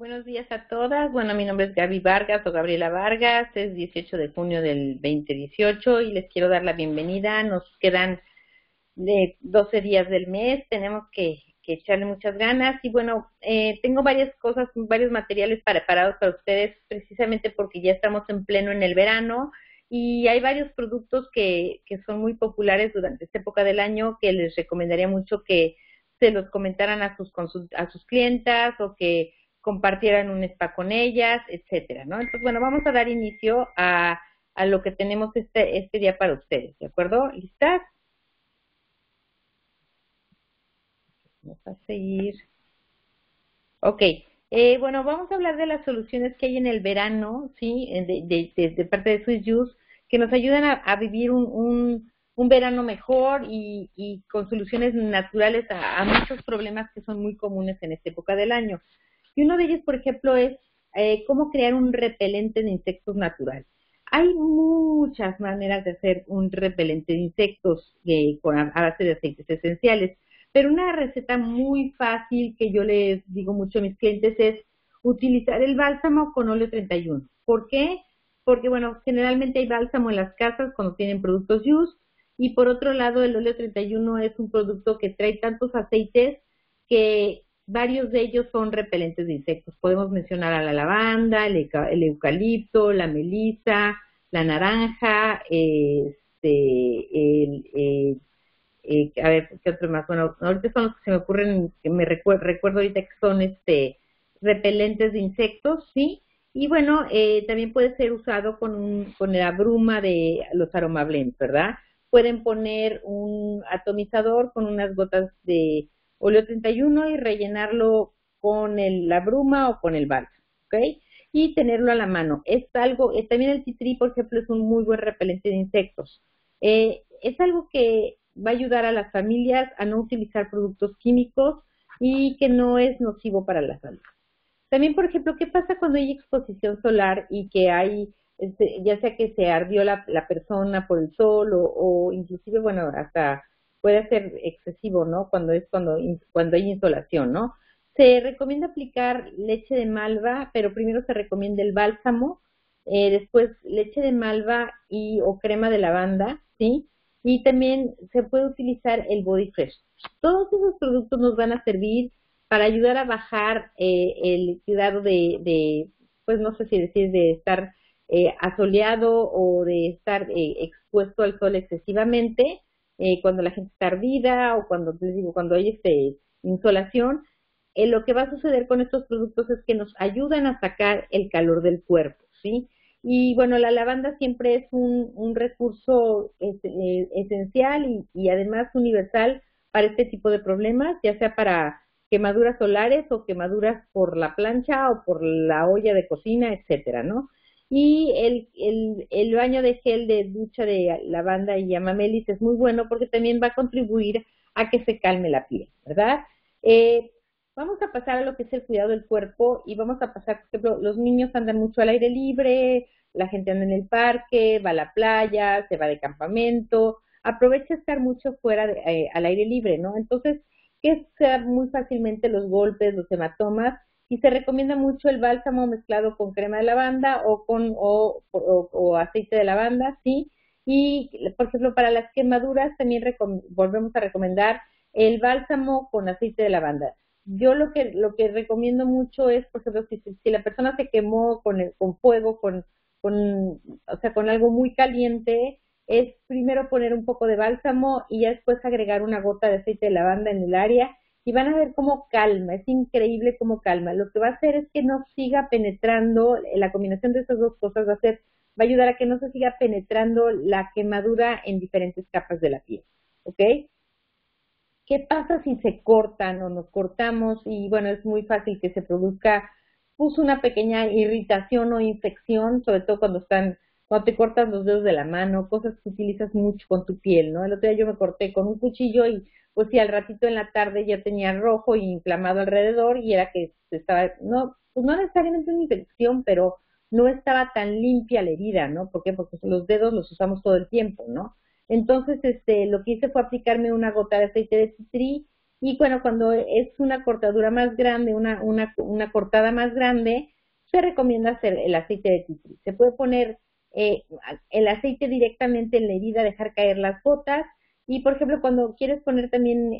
Buenos días a todas. Bueno, mi nombre es Gaby Vargas o Gabriela Vargas. Es 18 de junio del 2018 y les quiero dar la bienvenida. Nos quedan 12 días del mes. Tenemos que echarle muchas ganas. Y bueno, tengo varias cosas, varios materiales preparados para ustedes, precisamente porque ya estamos en pleno en el verano y hay varios productos que son muy populares durante esta época del año que les recomendaría mucho que se los comentaran a sus clientas o que compartieran un spa con ellas, etcétera, ¿no? Entonces, bueno, vamos a dar inicio a lo que tenemos este día para ustedes, ¿de acuerdo? ¿Listas? Vamos a seguir. Ok, bueno, vamos a hablar de las soluciones que hay en el verano, ¿sí? De parte de Swiss Juice, que nos ayudan a vivir un verano mejor y con soluciones naturales a muchos problemas que son muy comunes en esta época del año. Y uno de ellos, por ejemplo, es cómo crear un repelente de insectos natural. Hay muchas maneras de hacer un repelente de insectos a base de aceites esenciales, pero una receta muy fácil que yo les digo mucho a mis clientes es utilizar el bálsamo con óleo 31. ¿Por qué? Porque, bueno, generalmente hay bálsamo en las casas cuando tienen productos Juice, y por otro lado el óleo 31 es un producto que trae tantos aceites que varios de ellos son repelentes de insectos. Podemos mencionar a la lavanda, el eucalipto, la melisa, la naranja, a ver, ¿qué otro más? Bueno, ahorita son los que se me ocurren, que recuerdo ahorita que son repelentes de insectos, ¿sí? Y bueno, también puede ser usado con la bruma de los aromablends, ¿verdad? Pueden poner un atomizador con unas gotas de óleo 31 y rellenarlo con la bruma o con el bálsamo, ¿ok? Y tenerlo a la mano. Es algo, también el citrí, por ejemplo, es un muy buen repelente de insectos. Es algo que va a ayudar a las familias a no utilizar productos químicos y que no es nocivo para la salud. También, por ejemplo, ¿qué pasa cuando hay exposición solar y que hay, ya sea que se ardió la persona por el sol o inclusive, bueno, hasta puede ser excesivo, ¿no? Cuando hay insolación, ¿no? Se recomienda aplicar leche de malva, pero primero se recomienda el bálsamo, después leche de malva o crema de lavanda, ¿sí? Y también se puede utilizar el Body Fresh. Todos esos productos nos van a servir para ayudar a bajar el cuidado pues no sé si decir, de estar asoleado o de estar expuesto al sol excesivamente, cuando la gente está ardida o cuando, les digo, cuando hay insolación. Lo que va a suceder con estos productos es que nos ayudan a sacar el calor del cuerpo, ¿sí? Y bueno, la lavanda siempre es un recurso esencial y además universal para este tipo de problemas, ya sea para quemaduras solares o quemaduras por la plancha o por la olla de cocina, etcétera, ¿no? Y el baño de gel de ducha de lavanda y amamelis es muy bueno porque también va a contribuir a que se calme la piel, ¿verdad? Vamos a pasar a lo que es el cuidado del cuerpo y vamos a pasar, por ejemplo, los niños andan mucho al aire libre, la gente anda en el parque, va a la playa, se va de campamento, aprovecha estar mucho fuera al aire libre, ¿no? Entonces, que se dan muy fácilmente los golpes, los hematomas, y se recomienda mucho el bálsamo mezclado con crema de lavanda o aceite de lavanda, ¿sí? Y, por ejemplo, para las quemaduras también volvemos a recomendar el bálsamo con aceite de lavanda. Yo lo que recomiendo mucho es, por ejemplo, si la persona se quemó con fuego, o sea, con algo muy caliente, es primero poner un poco de bálsamo y ya después agregar una gota de aceite de lavanda en el área y van a ver cómo calma, es increíble cómo calma. Lo que va a hacer es que no siga penetrando, la combinación de esas dos cosas va a ayudar a que no se siga penetrando la quemadura en diferentes capas de la piel, ¿ok? ¿Qué pasa si se cortan o nos cortamos? Y bueno, es muy fácil que se produzca pues una pequeña irritación o infección, sobre todo cuando te cortas los dedos de la mano, cosas que utilizas mucho con tu piel, ¿no? El otro día yo me corté con un cuchillo y pues sí, al ratito en la tarde ya tenía rojo y inflamado alrededor y era que estaba, no, pues no necesariamente una infección, pero no estaba tan limpia la herida, ¿no? ¿Por qué? Porque los dedos los usamos todo el tiempo, ¿no? Entonces, lo que hice fue aplicarme una gota de aceite de citrí Y bueno, cuando es una cortadura más grande, una cortada más grande, se recomienda hacer el aceite de tea tree. Se puede poner eh, el aceite directamente en la herida, dejar caer las gotas. Y por ejemplo, cuando quieres poner también,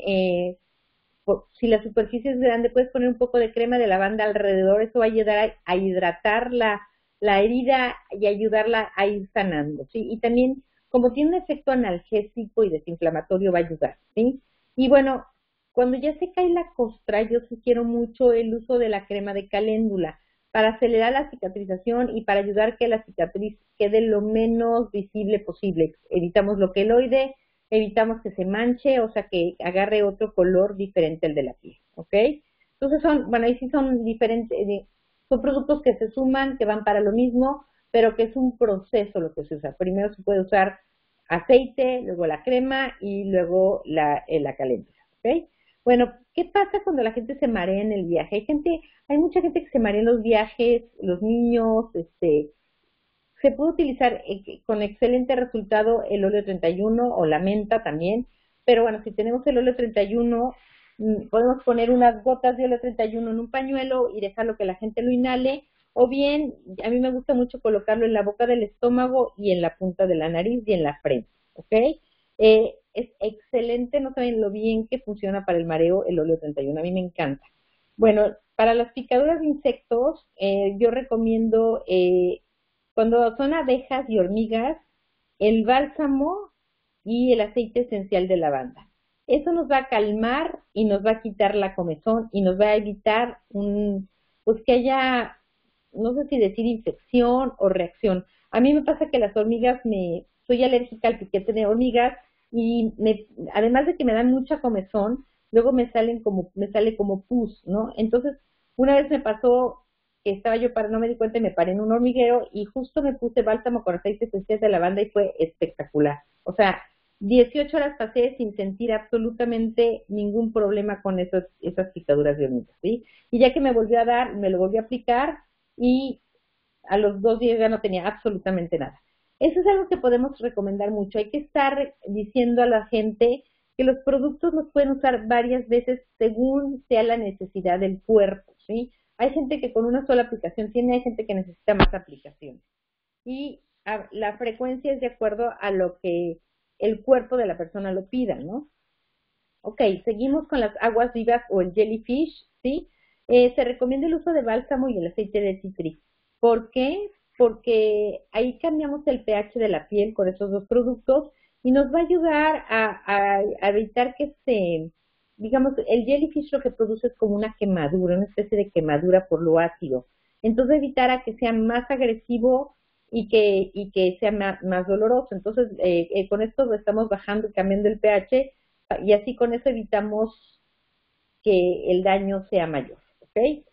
si la superficie es grande, puedes poner un poco de crema de lavanda alrededor. Eso va a ayudar a hidratar la herida y ayudarla a ir sanando, ¿sí? Y también, como tiene un efecto analgésico y desinflamatorio, va a ayudar, ¿sí? Y bueno, cuando ya se cae la costra, yo sugiero mucho el uso de la crema de caléndula para acelerar la cicatrización y para ayudar que la cicatriz quede lo menos visible posible. Evitamos lo queloide, evitamos que se manche, o sea, que agarre otro color diferente al de la piel, ¿ok? Entonces bueno, ahí sí son diferentes, son productos que se suman, que van para lo mismo, pero que es un proceso lo que se usa. Primero se puede usar aceite, luego la crema y luego la caléndula, ¿ok? Bueno, ¿qué pasa cuando la gente se marea en el viaje? Hay mucha gente que se marea en los viajes, los niños, se puede utilizar con excelente resultado el óleo 31 o la menta también, pero bueno, si tenemos el óleo 31, podemos poner unas gotas de óleo 31 en un pañuelo y dejarlo que la gente lo inhale, o bien, a mí me gusta mucho colocarlo en la boca del estómago y en la punta de la nariz y en la frente, ¿ok? Es excelente, no saben lo bien que funciona para el mareo el óleo 31, a mí me encanta. Bueno, para las picaduras de insectos, yo recomiendo cuando son abejas y hormigas, el bálsamo y el aceite esencial de lavanda. Eso nos va a calmar y nos va a quitar la comezón y nos va a evitar pues que haya, no sé si decir infección o reacción. A mí me pasa que las hormigas soy alérgica al piquete de hormigas y además de que me dan mucha comezón, luego me sale como pus, ¿no? Entonces, una vez me pasó que estaba yo no me di cuenta y me paré en un hormiguero y justo me puse bálsamo con aceite esencial de lavanda y fue espectacular. O sea, 18 horas pasé sin sentir absolutamente ningún problema con esas picaduras de hormigas, ¿sí? Y ya que me volvió a dar, me lo volví a aplicar y a los 2 días ya no tenía absolutamente nada. Eso es algo que podemos recomendar mucho. Hay que estar diciendo a la gente que los productos los pueden usar varias veces según sea la necesidad del cuerpo, ¿sí? Hay gente que con una sola aplicación tiene, hay gente que necesita más aplicaciones. Y la frecuencia es de acuerdo a lo que el cuerpo de la persona lo pida, ¿no? Ok, seguimos con las aguas vivas o el jellyfish, ¿sí? Se recomienda el uso de bálsamo y el aceite de tea tree. ¿Por qué? Porque ahí cambiamos el pH de la piel con esos dos productos y nos va a ayudar a evitar digamos, el jellyfish lo que produce es como una quemadura, una especie de quemadura por lo ácido. Entonces evitar a que sea más agresivo y que sea más doloroso. Entonces, con esto estamos bajando y cambiando el pH y así con eso evitamos que el daño sea mayor, ¿ok?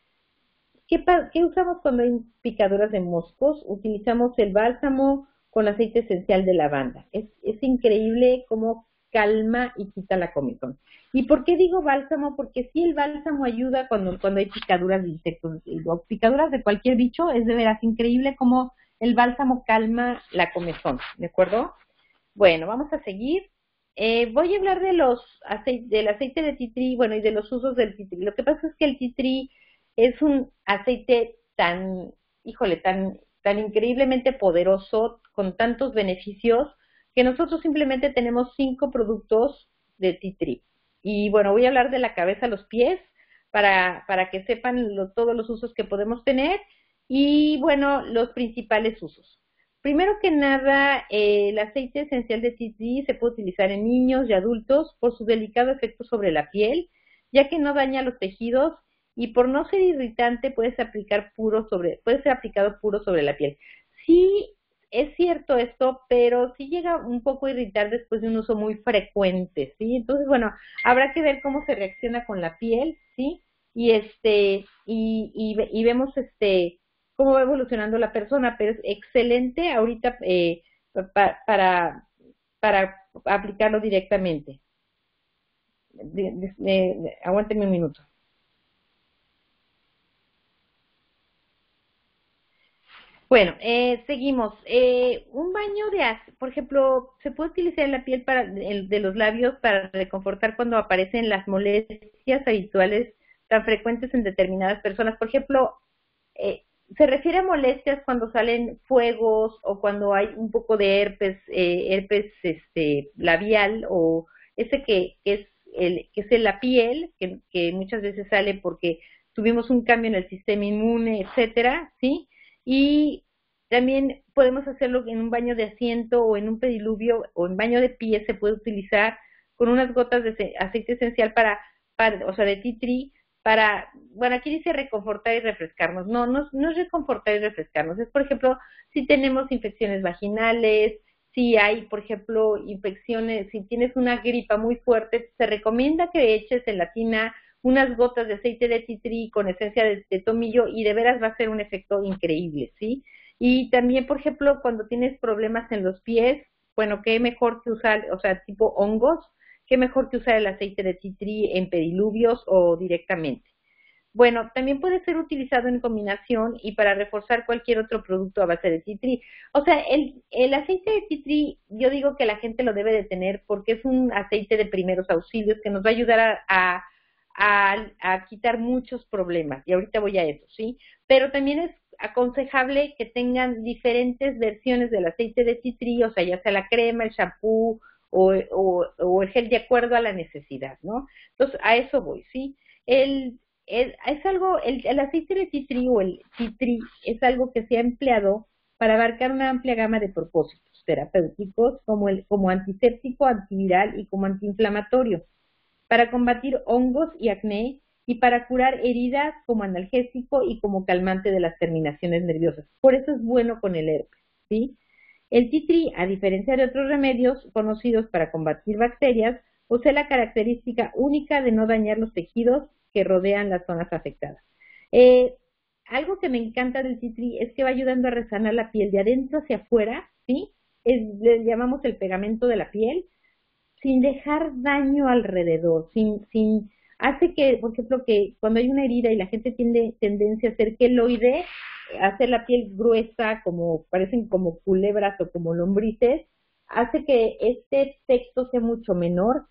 ¿Qué usamos cuando hay picaduras de moscos? Utilizamos el bálsamo con aceite esencial de lavanda. Es increíble cómo calma y quita la comezón. ¿Y por qué digo bálsamo? Porque sí, el bálsamo ayuda cuando hay picaduras de insectos o picaduras de cualquier bicho. Es de veras increíble cómo el bálsamo calma la comezón, ¿de acuerdo? Bueno, vamos a seguir. Voy a hablar del aceite de tea tree, bueno, y de los usos del tea tree. Lo que pasa es que el tea tree es un aceite híjole, tan increíblemente poderoso, con tantos beneficios, que nosotros simplemente tenemos 5 productos de tea tree. Y bueno, voy a hablar de la cabeza a los pies para que sepan todos los usos que podemos tener y bueno, los principales usos. Primero que nada, el aceite esencial de tea tree se puede utilizar en niños y adultos por su delicado efecto sobre la piel, ya que no daña los tejidos y por no ser irritante puede ser aplicado puro sobre la piel. Sí, es cierto esto, pero sí llega un poco a irritar después de un uso muy frecuente, ¿sí? Entonces, bueno, habrá que ver cómo se reacciona con la piel, ¿sí? Y vemos cómo va evolucionando la persona, pero es excelente ahorita para, para aplicarlo directamente. Aguánteme un minuto. Bueno, seguimos. Un baño por ejemplo, se puede utilizar en la piel de los labios para reconfortar cuando aparecen las molestias habituales tan frecuentes en determinadas personas. Por ejemplo, eh, se refiere a molestias cuando salen fuegos o cuando hay un poco de herpes labial o ese que es en la piel, que muchas veces sale porque tuvimos un cambio en el sistema inmune, etcétera, ¿sí? Y también podemos hacerlo en un baño de asiento o en un pediluvio o en baño de pie se puede utilizar con unas gotas de aceite esencial o sea, de tea tree bueno, aquí dice reconfortar y refrescarnos. No es reconfortar y refrescarnos. Es, por ejemplo, si tenemos infecciones vaginales, si hay, por ejemplo, infecciones, si tienes una gripa muy fuerte, se recomienda que eches en la tina unas gotas de aceite de tea tree con esencia de tomillo y de veras va a ser un efecto increíble, ¿sí? Y también, por ejemplo, cuando tienes problemas en los pies, bueno, qué mejor que usar, o sea, tipo hongos, qué mejor que usar el aceite de tea tree en pediluvios o directamente. Bueno, también puede ser utilizado en combinación y para reforzar cualquier otro producto a base de tea tree. O sea, el aceite de tea tree, yo digo que la gente lo debe de tener porque es un aceite de primeros auxilios que nos va a ayudar a quitar muchos problemas. Y ahorita voy a eso, ¿sí? Pero también es aconsejable que tengan diferentes versiones del aceite de tea tree, o sea, ya sea la crema, el shampoo o el gel de acuerdo a la necesidad, ¿no? Entonces, a eso voy, ¿sí? El aceite de tea tree o el tea tree es algo que se ha empleado para abarcar una amplia gama de propósitos terapéuticos como antiséptico, antiviral y como antiinflamatorio, para combatir hongos y acné y para curar heridas como analgésico y como calmante de las terminaciones nerviosas. Por eso es bueno con el herpes, ¿sí? El tea tree, a diferencia de otros remedios conocidos para combatir bacterias, posee la característica única de no dañar los tejidos que rodean las zonas afectadas. Eh, Algo que me encanta del tea tree es que va ayudando a resanar la piel de adentro hacia afuera, ¿sí? Le llamamos el pegamento de la piel, sin dejar daño alrededor, hace que, por ejemplo, que cuando hay una herida y la gente tiene tendencia a hacer queloide, hacer la piel gruesa, como parecen como culebras o como lombrices, hace que este efecto sea mucho menor,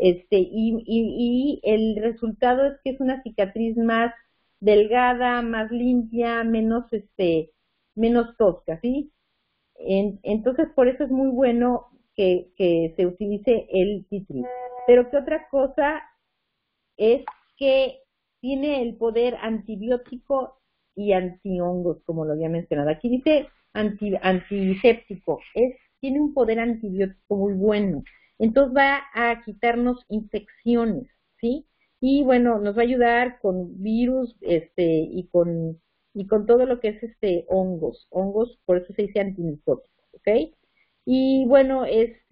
y el resultado es que es una cicatriz más delgada, más limpia, menos tosca, ¿sí? Entonces, por eso es muy bueno que se utilice el tea tree. Pero ¿qué otra cosa es que tiene el poder antibiótico y antihongos, como lo había mencionado? Aquí dice antiséptico, tiene un poder antibiótico muy bueno. Entonces va a quitarnos infecciones, ¿sí? Y bueno, nos va a ayudar con virus, y con todo lo que es hongos, por eso se dice antimicótico, ¿ok? Y bueno,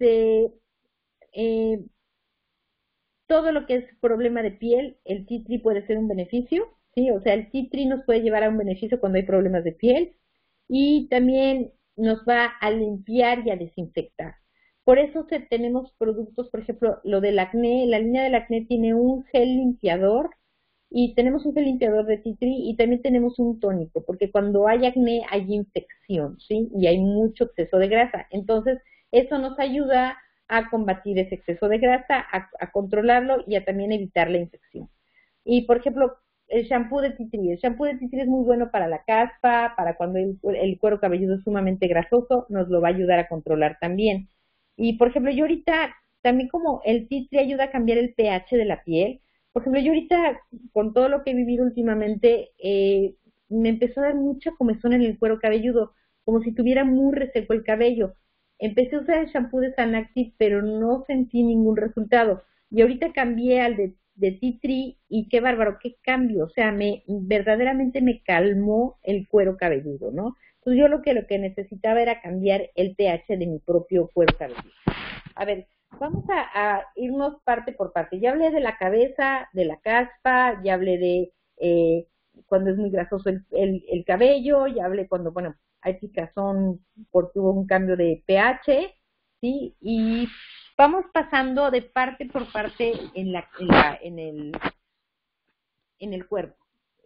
eh, todo lo que es problema de piel, el tea tree puede ser un beneficio, ¿sí? O sea, el tea tree nos puede llevar a un beneficio cuando hay problemas de piel y también nos va a limpiar y a desinfectar. Por eso tenemos productos, por ejemplo, lo del acné, la línea del acné tiene un gel limpiador y tenemos un gel limpiador de tea tree y también tenemos un tónico, porque cuando hay acné hay infección, ¿sí? Y hay mucho exceso de grasa. Entonces, eso nos ayuda a combatir ese exceso de grasa, a controlarlo y a también evitar la infección. Y, por ejemplo, el shampoo de tea tree. El shampoo de tea tree es muy bueno para la caspa, para cuando el cuero cabelludo es sumamente grasoso, nos lo va a ayudar a controlar también. Y, por ejemplo, yo ahorita, también como el tea tree ayuda a cambiar el pH de la piel, por ejemplo, yo ahorita, con todo lo que he vivido últimamente, me empezó a dar mucha comezón en el cuero cabelludo, como si tuviera muy reseco el cabello. Empecé a usar el shampoo de Sanactiv, pero no sentí ningún resultado. Y ahorita cambié al de tea tree y qué bárbaro, qué cambio. O sea, verdaderamente me calmó el cuero cabelludo, ¿no? Entonces yo lo que necesitaba era cambiar el pH de mi propio cuero cabelludo. A ver, vamos a irnos parte por parte. Ya hablé de la cabeza, de la caspa, ya hablé de cuando es muy grasoso el cabello, ya hablé cuando, bueno, hay picazón porque hubo un cambio de pH, ¿sí? Y vamos pasando de parte por parte en el cuerpo.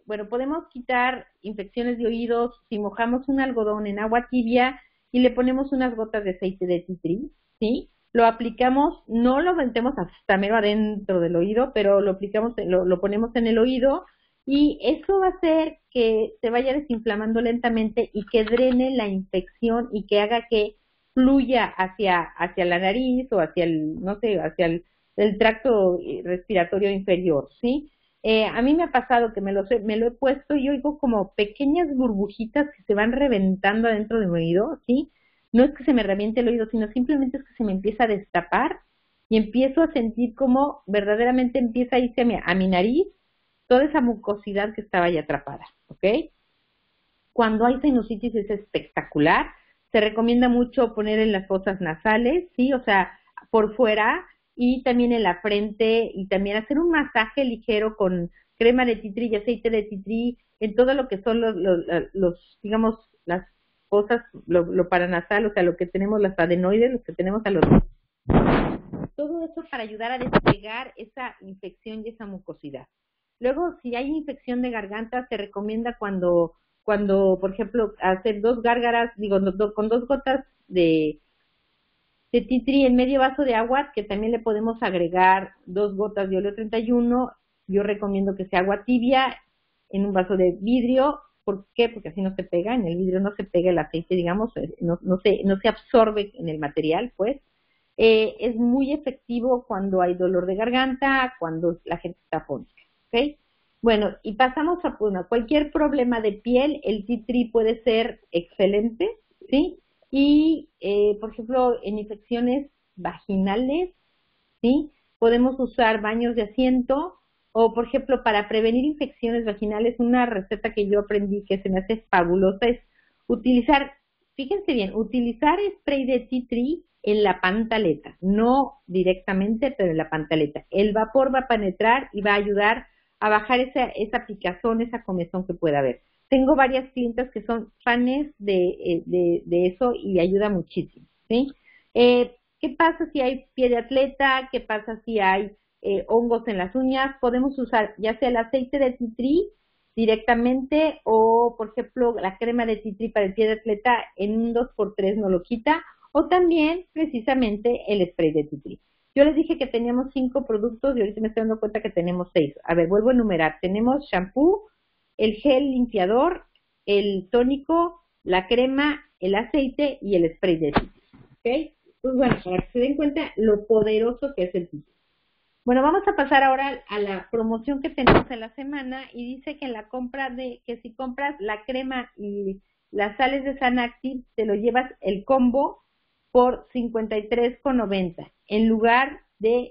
bueno, podemos quitar infecciones de oídos si mojamos un algodón en agua tibia y le ponemos unas gotas de aceite de tea tree, ¿sí? Lo aplicamos, no lo metemos hasta mero adentro del oído, pero lo aplicamos, lo ponemos en el oído y eso va a hacer que se vaya desinflamando lentamente y que drene la infección y que haga que fluya hacia la nariz o hacia el, no sé, hacia el tracto respiratorio inferior, ¿sí? A mí me ha pasado que me lo he puesto y oigo como pequeñas burbujitas que se van reventando adentro de mi oído, ¿sí? No es que se me reviente el oído, sino simplemente es que se me empieza a destapar y empiezo a sentir como verdaderamente empieza a irse a mi nariz toda esa mucosidad que estaba ahí atrapada, ¿ok? Cuando hay sinusitis es espectacular. Se recomienda mucho poner en las fosas nasales, ¿sí? O sea, por fuera y también en la frente y también hacer un masaje ligero con crema de tea tree y aceite de tea tree en todo lo que son los digamos, las fosas, lo paranasal, o sea, lo que tenemos, las adenoides, los que tenemos a los... Todo eso para ayudar a despegar esa infección y esa mucosidad. Luego, si hay infección de garganta, se recomienda cuando por ejemplo, hacer 2 gárgaras, digo, con 2 gotas de tea tree en medio vaso de agua, que también le podemos agregar 2 gotas de óleo 31. Yo recomiendo que sea agua tibia en un vaso de vidrio. ¿Por qué? Porque así no se pega, en el vidrio no se pega el aceite, digamos, no se absorbe en el material, pues. Es muy efectivo cuando hay dolor de garganta, cuando la gente está afónica, ¿ok? Bueno, y pasamos a cualquier problema de piel, el tea tree puede ser excelente, ¿sí? Y, por ejemplo, en infecciones vaginales, ¿sí? Podemos usar baños de asiento o, por ejemplo, para prevenir infecciones vaginales, una receta que yo aprendí que se me hace fabulosa es utilizar, fíjense bien, utilizar spray de tea tree en la pantaleta, no directamente, pero en la pantaleta. El vapor va a penetrar y va a ayudar a bajar esa picazón, esa comezón que pueda haber. Tengo varias clientas que son fans de eso y ayuda muchísimo, ¿sí? ¿Qué pasa si hay pie de atleta? ¿Qué pasa si hay hongos en las uñas? Podemos usar ya sea el aceite de tea tree directamente o, por ejemplo, la crema de tea tree para el pie de atleta en un 2x3 no lo quita, o también precisamente el spray de tea tree. Yo les dije que teníamos 5 productos y ahorita me estoy dando cuenta que tenemos 6. A ver, vuelvo a enumerar. Tenemos shampoo, el gel limpiador, el tónico, la crema, el aceite y el spray de tea tree, ¿ok? Pues bueno, para que se den cuenta lo poderoso que es el tea tree. Bueno, vamos a pasar ahora a la promoción que tenemos en la semana y dice que en la compra que si compras la crema y las sales de San Active, te lo llevas el combo por $53.90 en lugar de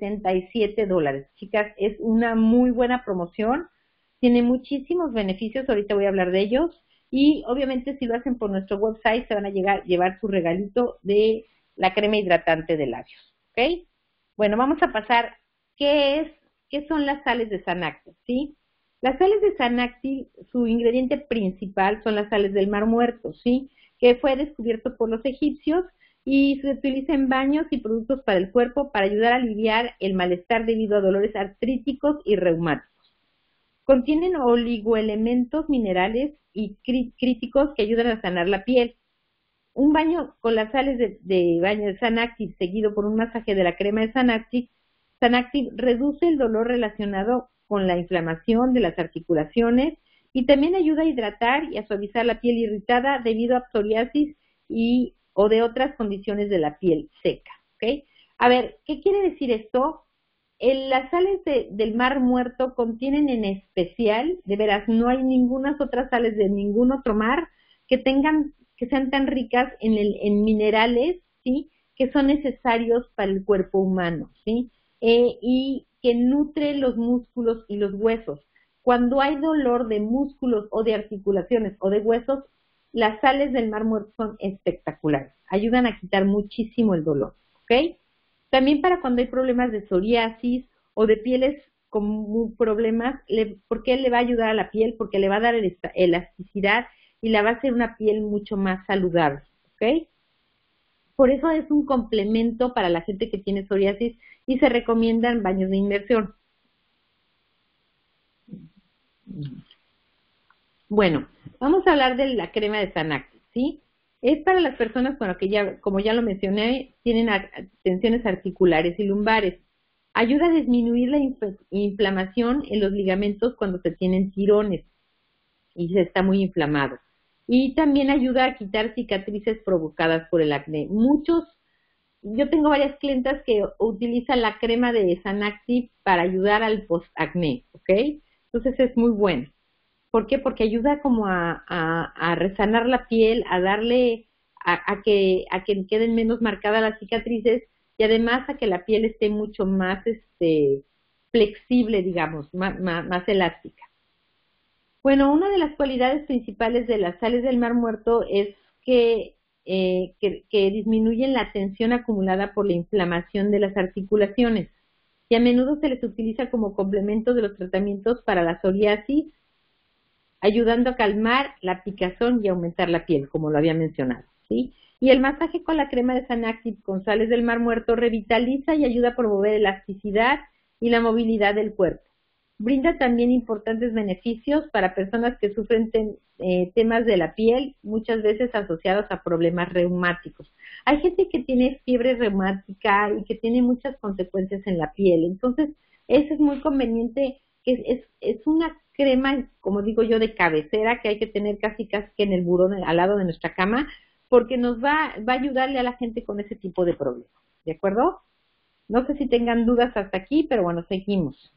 $77. Chicas, es una muy buena promoción, tiene muchísimos beneficios, ahorita voy a hablar de ellos y obviamente si lo hacen por nuestro website se van a llevar su regalito de la crema hidratante de labios, ¿ok? Bueno, vamos a pasar, ¿qué son las sales de San Active? ¿Sí? Las sales de San Active, su ingrediente principal son las sales del Mar Muerto, ¿sí? Que fue descubierto por los egipcios y se utiliza en baños y productos para el cuerpo para ayudar a aliviar el malestar debido a dolores artríticos y reumáticos. Contienen oligoelementos minerales y críticos que ayudan a sanar la piel. Un baño con las sales de baño de San Active seguido por un masaje de la crema de San Active reduce el dolor relacionado con la inflamación de las articulaciones y también ayuda a hidratar y a suavizar la piel irritada debido a psoriasis o de otras condiciones de la piel seca, ¿ok? A ver, ¿qué quiere decir esto? Las sales del Mar Muerto contienen en especial, de veras, no hay ninguna otras sales de ningún otro mar que sean tan ricas en minerales, ¿sí? Que son necesarios para el cuerpo humano, ¿sí? Y que nutre los músculos y los huesos. Cuando hay dolor de músculos o de articulaciones o de huesos, las sales del Mar Muerto son espectaculares. Ayudan a quitar muchísimo el dolor, ¿ok? También para cuando hay problemas de psoriasis o de pieles con problemas, ¿por qué le va a ayudar a la piel? Porque le va a dar elasticidad y la va a hacer una piel mucho más saludable, ¿ok? Por eso es un complemento para la gente que tiene psoriasis y se recomiendan baños de inmersión. Bueno, vamos a hablar de la crema de Sanacti, ¿sí? Es para las personas, bueno, que ya, como ya lo mencioné, tienen tensiones articulares y lumbares. Ayuda a disminuir la inflamación en los ligamentos cuando se tienen tirones y se está muy inflamado. Y también ayuda a quitar cicatrices provocadas por el acné. Yo tengo varias clientas que utilizan la crema de Sanacti para ayudar al post-acné, ¿ok? Entonces es muy bueno. ¿Por qué? Porque ayuda como a resanar la piel, a darle, a que queden menos marcadas las cicatrices y además a que la piel esté mucho más flexible, digamos, más elástica. Bueno, una de las cualidades principales de las sales del Mar Muerto es que disminuyen la tensión acumulada por la inflamación de las articulaciones y a menudo se les utiliza como complemento de los tratamientos para la psoriasis, ayudando a calmar la picazón y aumentar la piel, como lo había mencionado, ¿sí? Y el masaje con la crema de Sanacti con sales del Mar Muerto revitaliza y ayuda a promover elasticidad y la movilidad del cuerpo. Brinda también importantes beneficios para personas que sufren temas de la piel, muchas veces asociados a problemas reumáticos. Hay gente que tiene fiebre reumática y que tiene muchas consecuencias en la piel, entonces eso es muy conveniente, que es una crema, como digo yo, de cabecera que hay que tener casi que en el buró al lado de nuestra cama, porque nos va a ayudarle a la gente con ese tipo de problemas, ¿de acuerdo? No sé si tengan dudas hasta aquí, pero bueno, seguimos.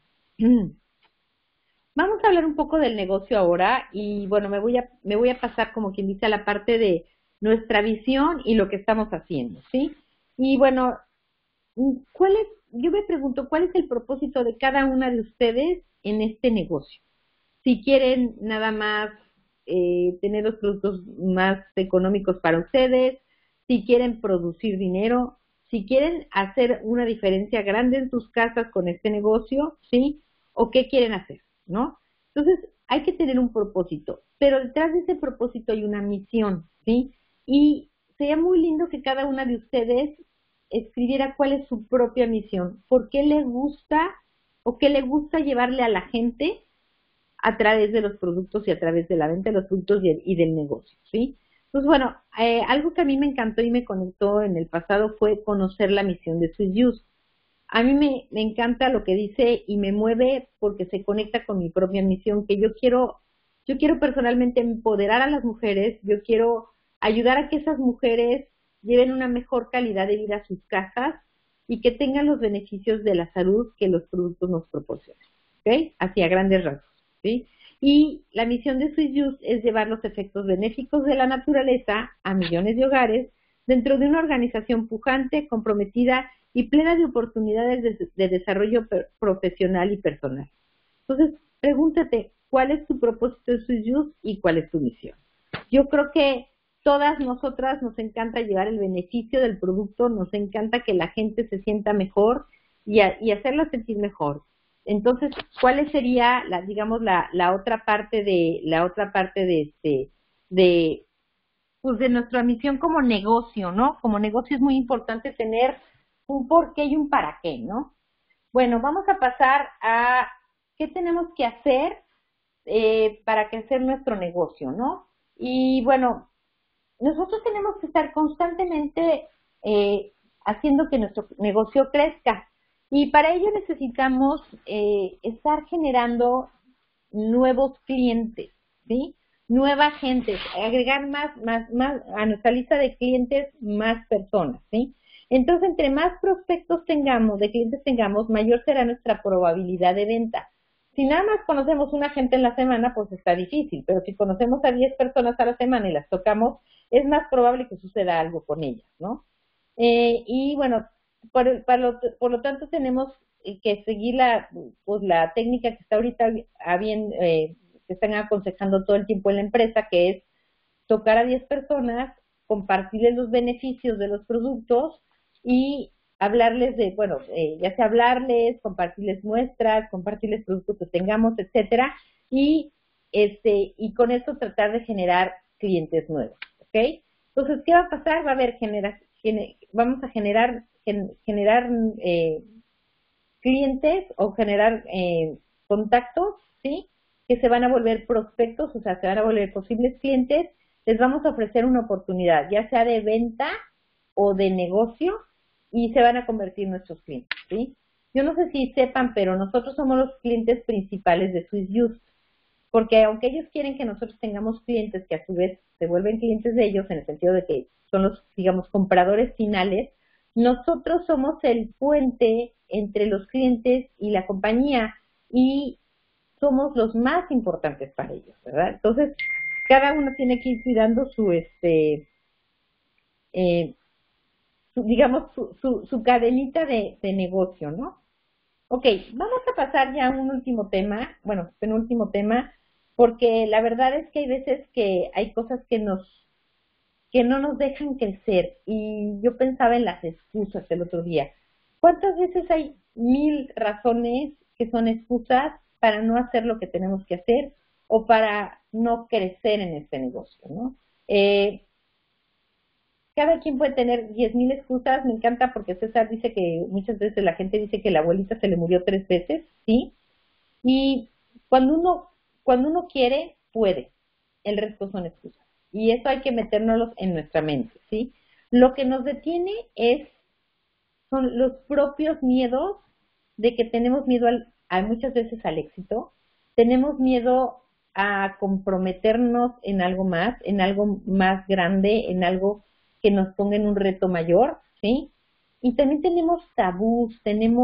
Vamos a hablar un poco del negocio ahora y bueno, me voy a pasar como quien dice a la parte de nuestra visión y lo que estamos haciendo, ¿sí? Y bueno, yo me pregunto, ¿cuál es el propósito de cada una de ustedes en este negocio? Si quieren nada más tener los productos más económicos para ustedes, si quieren producir dinero, si quieren hacer una diferencia grande en sus casas con este negocio, ¿sí? ¿O qué quieren hacer? ¿No? Entonces, hay que tener un propósito, pero detrás de ese propósito hay una misión, ¿sí? Y sería muy lindo que cada una de ustedes escribiera cuál es su propia misión, por qué le gusta o qué le gusta llevarle a la gente a través de los productos y a través de la venta de los productos y del negocio, ¿sí? Pues bueno, algo que a mí me encantó y me conectó en el pasado fue conocer la misión de Swiss Juice. A mí me encanta lo que dice y me mueve porque se conecta con mi propia misión, que yo quiero personalmente empoderar a las mujeres, yo quiero ayudar a que esas mujeres lleven una mejor calidad de vida a sus casas y que tengan los beneficios de la salud que los productos nos proporcionan, ¿ok? Así a grandes rasgos, ¿sí? Y la misión de Swiss Juice es llevar los efectos benéficos de la naturaleza a millones de hogares dentro de una organización pujante, comprometida y plena de oportunidades de desarrollo profesional y personal. Entonces, pregúntate, ¿cuál es tu propósito de Swiss Juice y cuál es tu misión? Yo creo que todas nosotras nos encanta llevar el beneficio del producto, nos encanta que la gente se sienta mejor y hacerla sentir mejor. Entonces, ¿cuál sería digamos la otra parte de pues de nuestra misión como negocio, ¿no? Como negocio es muy importante tener un por qué y un para qué, ¿no? Bueno, vamos a pasar a qué tenemos que hacer para crecer nuestro negocio, ¿no? Y bueno, nosotros tenemos que estar constantemente haciendo que nuestro negocio crezca. Y para ello necesitamos estar generando nuevos clientes, ¿sí? Nueva gente, agregar más a nuestra lista de clientes, más personas, ¿sí? Entonces, entre más prospectos tengamos, de clientes tengamos, mayor será nuestra probabilidad de venta. Si nada más conocemos una gente en la semana, pues está difícil, pero si conocemos a 10 personas a la semana y las tocamos, es más probable que suceda algo con ellas, ¿no? Y bueno, por lo tanto tenemos que seguir pues la técnica que está ahorita que están aconsejando todo el tiempo en la empresa, que es tocar a 10 personas, compartirles los beneficios de los productos y hablarles bueno, ya sea hablarles, compartirles muestras, compartirles productos que tengamos, etcétera, y con eso tratar de generar clientes nuevos, ¿ok? Entonces, ¿qué va a pasar? Va a haber vamos a generar clientes o generar contactos, ¿sí? que se van a volver prospectos, o sea, se van a volver posibles clientes, les vamos a ofrecer una oportunidad, ya sea de venta o de negocio, y se van a convertir en nuestros clientes, ¿sí? Yo no sé si sepan, pero nosotros somos los clientes principales de Swiss Just, porque aunque ellos quieren que nosotros tengamos clientes que a su vez se vuelven clientes de ellos, en el sentido de que son los, digamos, compradores finales, nosotros somos el puente entre los clientes y la compañía, y somos los más importantes para ellos, ¿verdad? Entonces, cada uno tiene que ir cuidando eh, digamos, su cadenita de negocio, ¿no? Ok, vamos a pasar ya a un último tema, bueno, penúltimo tema, porque la verdad es que hay veces que hay cosas que no nos dejan crecer, y yo pensaba en las excusas el otro día. ¿Cuántas veces hay 1000 razones que son excusas para no hacer lo que tenemos que hacer o para no crecer en este negocio, ¿no? Cada quien puede tener 10,000 excusas. Me encanta porque César dice que muchas veces la gente dice que la abuelita se le murió 3 veces, ¿sí? Y cuando uno quiere, puede. El resto son excusas. Y eso hay que metérnoslos en nuestra mente, ¿sí? Lo que nos detiene son los propios miedos, de que tenemos miedo a muchas veces al éxito, tenemos miedo a comprometernos en algo más grande, en algo que nos ponga en un reto mayor, ¿sí? Y también tenemos tabús,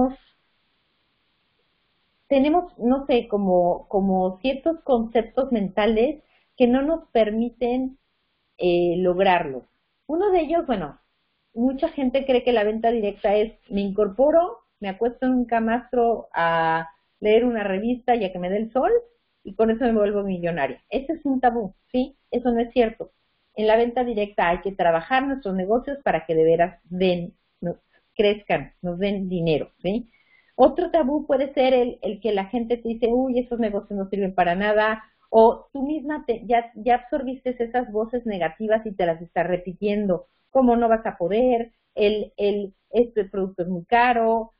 no sé, como ciertos conceptos mentales que no nos permiten lograrlo. Uno de ellos, bueno, mucha gente cree que la venta directa es: me incorporo, me acuesto en un camastro a leer una revista y a que me dé el sol, y con eso me vuelvo millonaria. Ese es un tabú, ¿sí? Eso no es cierto. En la venta directa hay que trabajar nuestros negocios para que de veras crezcan, nos den dinero, ¿sí? Otro tabú puede ser el que la gente te dice: uy, esos negocios no sirven para nada, o tú misma ya absorbiste esas voces negativas y te las estás repitiendo, como no vas a poder, este producto es muy caro,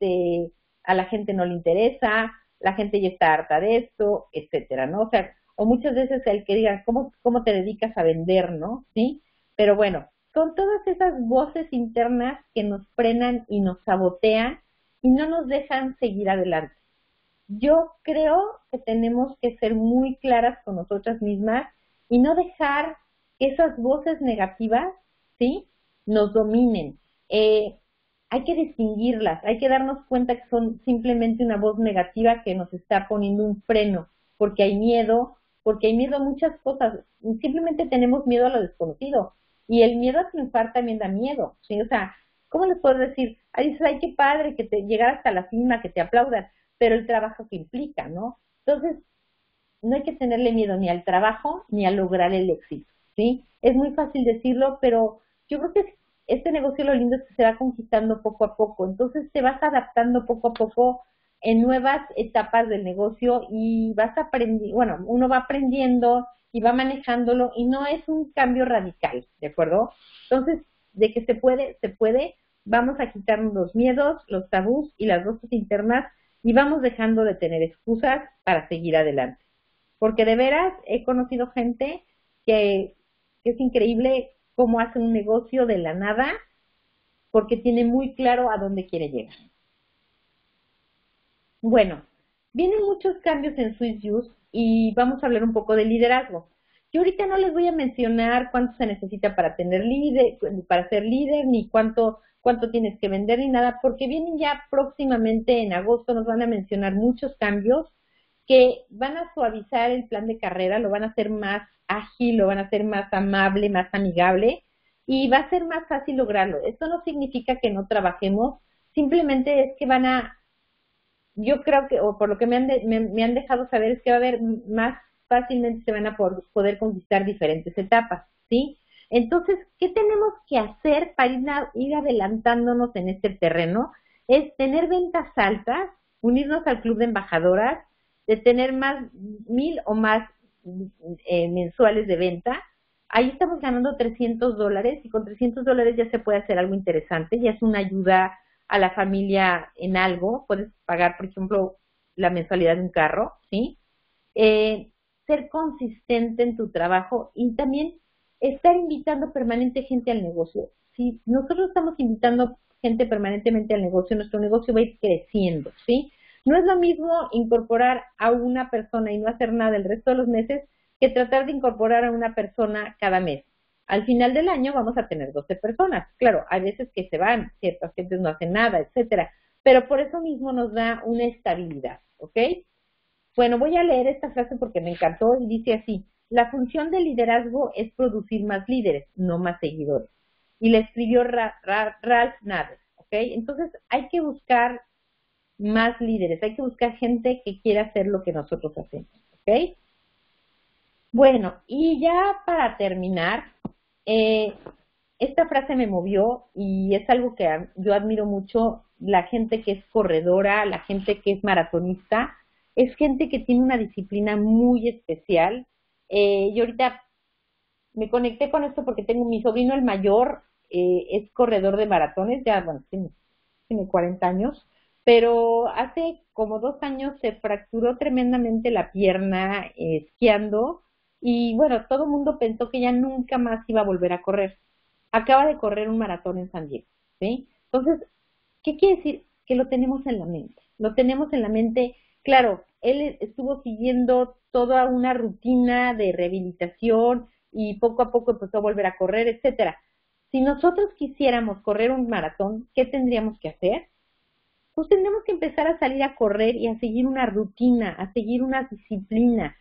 a la gente no le interesa, la gente ya está harta de esto, etcétera, ¿no? O sea, o muchas veces el que diga: ¿cómo te dedicas a vender, no? ¿Sí? Pero bueno, son todas esas voces internas que nos frenan y nos sabotean y no nos dejan seguir adelante. Yo creo que tenemos que ser muy claras con nosotras mismas y no dejar que esas voces negativas, ¿sí?, nos dominen. Hay que distinguirlas, hay que darnos cuenta que son simplemente una voz negativa que nos está poniendo un freno, porque hay miedo a muchas cosas. Simplemente tenemos miedo a lo desconocido, y el miedo a triunfar también da miedo, ¿sí? O sea, ¿cómo les puedo decir? Ahí dices: ay, qué padre que te llegar hasta la cima, que te aplaudan, pero el trabajo que implica, ¿no? Entonces, no hay que tenerle miedo ni al trabajo ni a lograr el éxito, ¿sí? Es muy fácil decirlo, pero yo creo que este negocio, lo lindo es que se va conquistando poco a poco. Entonces te vas adaptando poco a poco en nuevas etapas del negocio y vas aprendiendo, bueno, uno va aprendiendo y va manejándolo, y no es un cambio radical, ¿de acuerdo? Entonces, de que se puede, se puede. Vamos a quitarnos los miedos, los tabús y las voces internas, y vamos dejando de tener excusas para seguir adelante. Porque de veras he conocido gente que es increíble cómo hace un negocio de la nada, porque tiene muy claro a dónde quiere llegar. Bueno, vienen muchos cambios en Swiss Just y vamos a hablar un poco de liderazgo. Yo ahorita no les voy a mencionar cuánto se necesita para para ser líder, ni cuánto tienes que vender, ni nada, porque vienen ya próximamente en agosto. Nos van a mencionar muchos cambios que van a suavizar el plan de carrera, lo van a hacer más ágil, lo van a hacer más amable, más amigable, y va a ser más fácil lograrlo. Esto no significa que no trabajemos, simplemente es que yo creo que, o por lo que me han dejado saber, es que va a haber más fácilmente, se van a poder conquistar diferentes etapas, ¿sí? Entonces, ¿qué tenemos que hacer para ir adelantándonos en este terreno? Es tener ventas altas, unirnos al club de embajadoras, de tener más 1000 o más mensuales de venta. Ahí estamos ganando $300, y con $300 ya se puede hacer algo interesante, ya es una ayuda a la familia en algo. Puedes pagar, por ejemplo, la mensualidad de un carro, ¿sí? ser consistente en tu trabajo y también estar invitando permanente gente al negocio. Si nosotros estamos invitando gente permanentemente al negocio, nuestro negocio va a ir creciendo, ¿sí? No es lo mismo incorporar a una persona y no hacer nada el resto de los meses que tratar de incorporar a una persona cada mes. Al final del año vamos a tener 12 personas. Claro, hay veces que se van, ciertas gentes no hacen nada, etcétera, pero por eso mismo nos da una estabilidad, ¿ok? Bueno, voy a leer esta frase porque me encantó y dice así: la función del liderazgo es producir más líderes, no más seguidores. Y la escribió Ralph Nader, ¿ok? Entonces hay que buscar más líderes, hay que buscar gente que quiera hacer lo que nosotros hacemos, ¿ok? Bueno, y ya para terminar, eh, esta frase me movió y es algo que yo admiro mucho, la gente que es corredora, la gente que es maratonista, es gente que tiene una disciplina muy especial. Yo ahorita me conecté con esto porque tengo mi sobrino el mayor, es corredor de maratones, ya bueno, tiene 40 años, pero hace como 2 años se fracturó tremendamente la pierna esquiando y bueno, todo el mundo pensó que ya nunca más iba a volver a correr. Acaba de correr un maratón en San Diego, ¿sí? Entonces, ¿qué quiere decir? Que lo tenemos en la mente. Lo tenemos en la mente. Claro, él estuvo siguiendo toda una rutina de rehabilitación y poco a poco empezó a volver a correr, etcétera. Si nosotros quisiéramos correr un maratón, ¿qué tendríamos que hacer? Pues tendríamos que empezar a salir a correr y a seguir una rutina, a seguir una disciplina.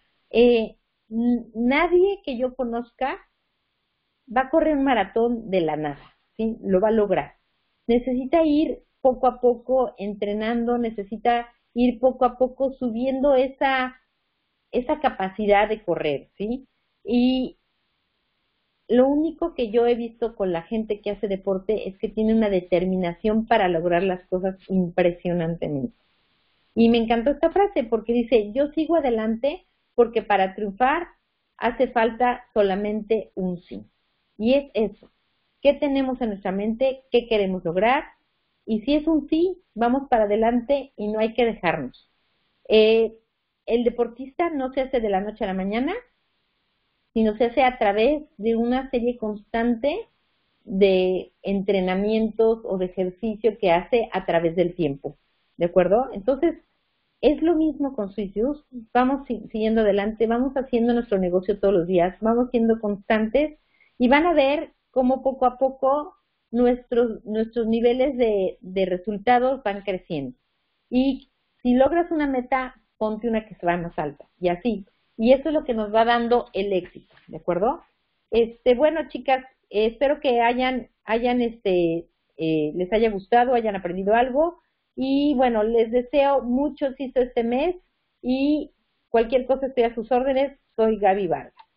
Nadie que yo conozca va a correr un maratón de la nada, ¿sí? Lo va a lograr. Necesita ir poco a poco entrenando, necesita ir poco a poco subiendo esa capacidad de correr, ¿sí? Y lo único que yo he visto con la gente que hace deporte es que tiene una determinación para lograr las cosas impresionantemente. Y me encantó esta frase porque dice: yo sigo adelante porque para triunfar hace falta solamente un sí. Y es eso. ¿Qué tenemos en nuestra mente? ¿Qué queremos lograr? Y si es un sí, vamos para adelante y no hay que dejarnos. Eh, el deportista no se hace de la noche a la mañana, sino se hace a través de una serie constante de entrenamientos o de ejercicio que hace a través del tiempo. ¿De acuerdo? Entonces, es lo mismo con Swiss Youth, vamos siguiendo adelante, vamos haciendo nuestro negocio todos los días, vamos siendo constantes y van a ver cómo poco a poco nuestros niveles de resultados van creciendo. Y si logras una meta, ponte una que se va más alta y así. Y eso es lo que nos va dando el éxito, ¿de acuerdo? Bueno, chicas, espero que les haya gustado, hayan aprendido algo. Y bueno, les deseo mucho éxito este mes y cualquier cosa estoy a sus órdenes. Soy Gaby Vargas.